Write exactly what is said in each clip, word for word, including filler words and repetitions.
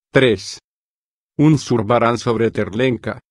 tres. Un Zurbarán sobre Terlenka.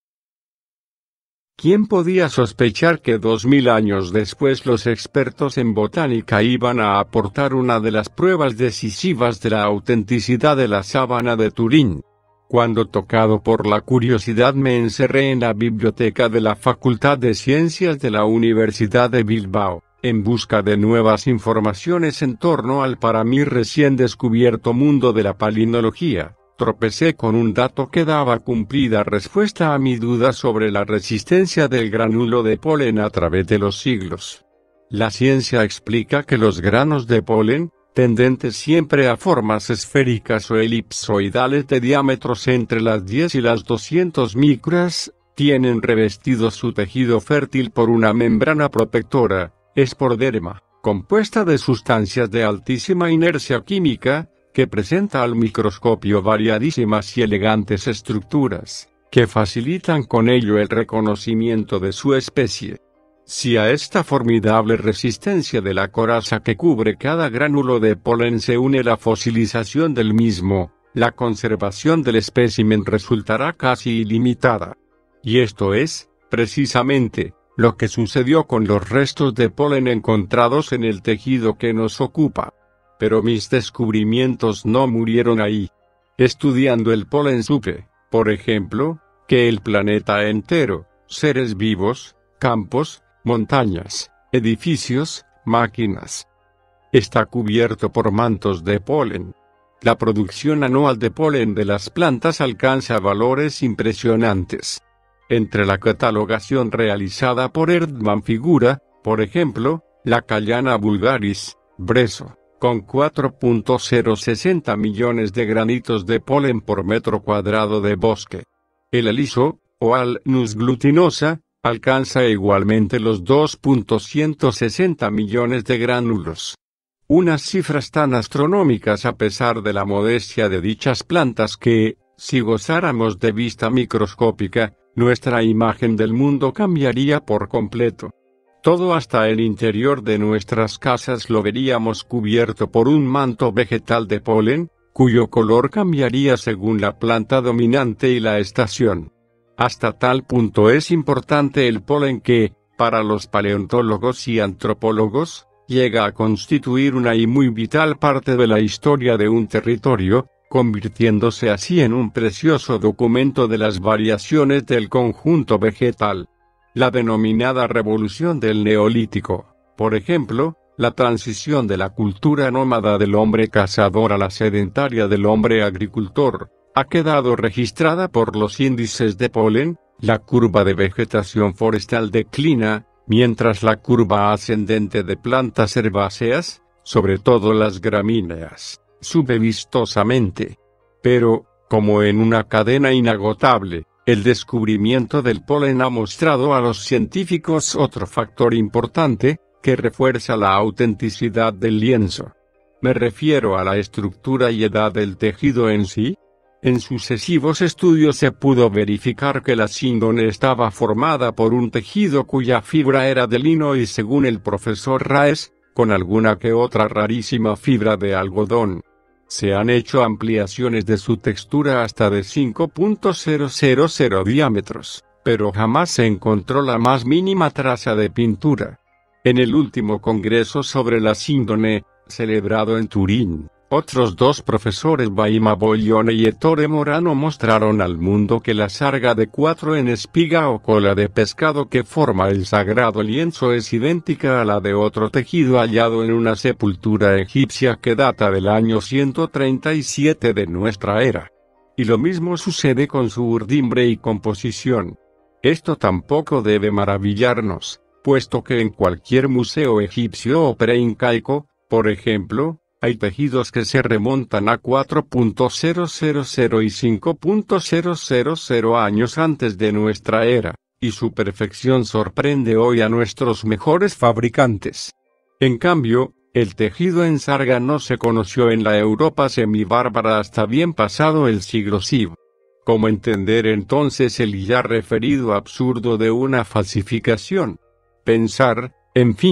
¿Quién podía sospechar que dos mil años después los expertos en botánica iban a aportar una de las pruebas decisivas de la autenticidad de la sábana de Turín? Cuando, tocado por la curiosidad, me encerré en la biblioteca de la Facultad de Ciencias de la Universidad de Bilbao, en busca de nuevas informaciones en torno al para mí recién descubierto mundo de la palinología, tropecé con un dato que daba cumplida respuesta a mi duda sobre la resistencia del granulo de polen a través de los siglos. La ciencia explica que los granos de polen, tendentes siempre a formas esféricas o elipsoidales de diámetros entre las diez y las doscientas micras, tienen revestido su tejido fértil por una membrana protectora, esporoderma, compuesta de sustancias de altísima inercia química, que presenta al microscopio variadísimas y elegantes estructuras, que facilitan con ello el reconocimiento de su especie. Si a esta formidable resistencia de la coraza que cubre cada gránulo de polen se une la fosilización del mismo, la conservación del espécimen resultará casi ilimitada. Y esto es, precisamente, lo que sucedió con los restos de polen encontrados en el tejido que nos ocupa. Pero mis descubrimientos no murieron ahí. Estudiando el polen supe, por ejemplo, que el planeta entero, seres vivos, campos, montañas, edificios, máquinas, está cubierto por mantos de polen. La producción anual de polen de las plantas alcanza valores impresionantes. Entre la catalogación realizada por Erdmann figura, por ejemplo, la Callana vulgaris, Breso, con cuatro punto cero sesenta millones de granitos de polen por metro cuadrado de bosque. El aliso, o Alnus glutinosa, alcanza igualmente los dos punto ciento sesenta millones de gránulos. Unas cifras tan astronómicas a pesar de la modestia de dichas plantas que, si gozáramos de vista microscópica, nuestra imagen del mundo cambiaría por completo. Todo hasta el interior de nuestras casas lo veríamos cubierto por un manto vegetal de polen, cuyo color cambiaría según la planta dominante y la estación. Hasta tal punto es importante el polen que, para los paleontólogos y antropólogos, llega a constituir una y muy vital parte de la historia de un territorio, convirtiéndose así en un precioso documento de las variaciones del conjunto vegetal. La denominada revolución del Neolítico, por ejemplo, la transición de la cultura nómada del hombre cazador a la sedentaria del hombre agricultor, ha quedado registrada por los índices de polen. La curva de vegetación forestal declina, mientras la curva ascendente de plantas herbáceas, sobre todo las gramíneas, sube vistosamente. Pero, como en una cadena inagotable, el descubrimiento del polen ha mostrado a los científicos otro factor importante, que refuerza la autenticidad del lienzo. Me refiero a la estructura y edad del tejido en sí. En sucesivos estudios se pudo verificar que la síndone estaba formada por un tejido cuya fibra era de lino y, según el profesor Raes, con alguna que otra rarísima fibra de algodón. Se han hecho ampliaciones de su textura hasta de cinco punto cero cero cero diámetros, pero jamás se encontró la más mínima traza de pintura. En el último congreso sobre la síndone, celebrado en Turín, otros dos profesores, Baima Boglione y Ettore Morano, mostraron al mundo que la sarga de cuatro en espiga o cola de pescado que forma el sagrado lienzo es idéntica a la de otro tejido hallado en una sepultura egipcia que data del año ciento treinta y siete de nuestra era. Y lo mismo sucede con su urdimbre y composición. Esto tampoco debe maravillarnos, puesto que en cualquier museo egipcio o preincaico, por ejemplo, hay tejidos que se remontan a cuatro punto cero cero cero y cinco punto cero cero cero años antes de nuestra era, y su perfección sorprende hoy a nuestros mejores fabricantes. En cambio, el tejido en sarga no se conoció en la Europa semibárbara hasta bien pasado el siglo sexto. ¿Cómo entender entonces el ya referido absurdo de una falsificación? Pensar, en fin,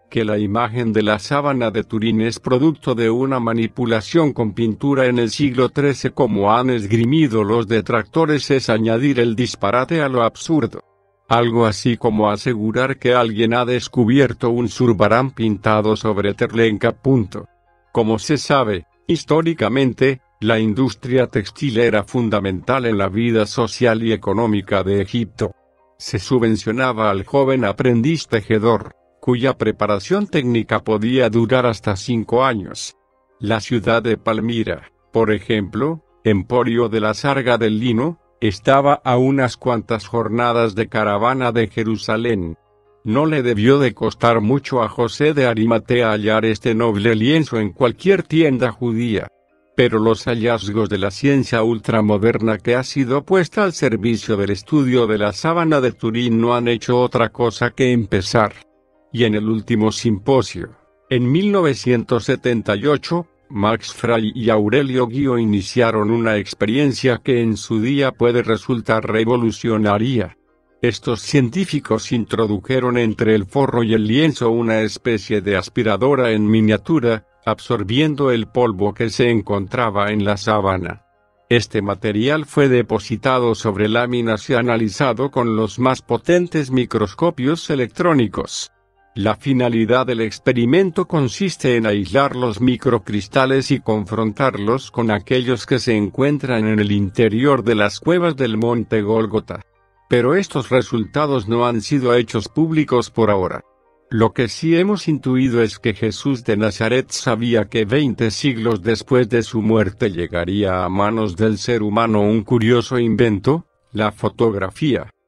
que la imagen de la sábana de Turín es producto de una manipulación con pintura en el siglo trece, como han esgrimido los detractores, es añadir el disparate a lo absurdo. Algo así como asegurar que alguien ha descubierto un Zurbarán pintado sobre Terlenka. Como se sabe, históricamente, la industria textil era fundamental en la vida social y económica de Egipto. Se subvencionaba al joven aprendiz tejedor, cuya preparación técnica podía durar hasta cinco años. La ciudad de Palmira, por ejemplo, emporio de la sarga del lino, estaba a unas cuantas jornadas de caravana de Jerusalén. No le debió de costar mucho a José de Arimatea hallar este noble lienzo en cualquier tienda judía. Pero los hallazgos de la ciencia ultramoderna que ha sido puesta al servicio del estudio de la sábana de Turín no han hecho otra cosa que empezar. Y en el último simposio, en mil novecientos setenta y ocho, Max Frey y Aurelio Guio iniciaron una experiencia que en su día puede resultar revolucionaria. Estos científicos introdujeron entre el forro y el lienzo una especie de aspiradora en miniatura, absorbiendo el polvo que se encontraba en la sábana. Este material fue depositado sobre láminas y analizado con los más potentes microscopios electrónicos. La finalidad del experimento consiste en aislar los microcristales y confrontarlos con aquellos que se encuentran en el interior de las cuevas del monte Gólgota. Pero estos resultados no han sido hechos públicos por ahora. Lo que sí hemos intuido es que Jesús de Nazaret sabía que veinte siglos después de su muerte llegaría a manos del ser humano un curioso invento, la fotografía.